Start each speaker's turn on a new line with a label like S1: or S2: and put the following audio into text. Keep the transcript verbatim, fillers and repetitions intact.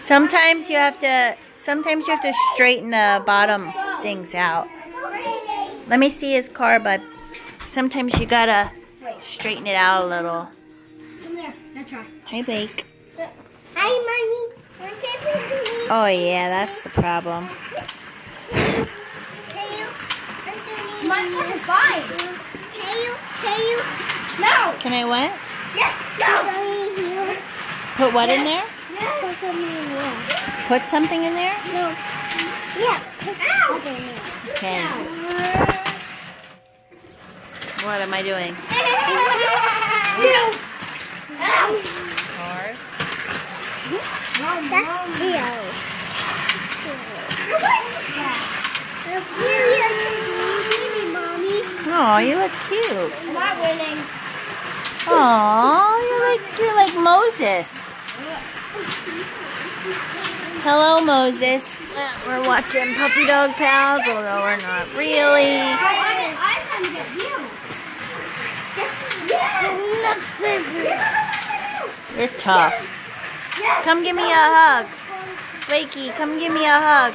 S1: Sometimes you have to, sometimes you have to straighten the bottom things out. Let me see his car, bud. Sometimes you gotta straighten it out a little.
S2: Come there, now try.
S1: Hi, Blake.
S2: Hi, Mommy.
S1: Oh yeah, that's the problem.
S2: My stuff is fine. Can you, can you? No.
S1: Can I what?
S2: Yes. No.
S1: Put what in there?
S2: Yes. Put something in there.
S1: Put something in there?
S2: No. Yeah. Ow.
S1: Okay. What am I doing?
S2: Ow.
S1: Cars.
S2: That's Leo.
S1: Oh, you look cute.
S2: I'm not winning.
S1: Oh, you're like you're like Moses. Hello, Moses. We're watching Puppy Dog Pals, although we're not really. You're tough. Come give me a hug. Blakey, come give me a hug.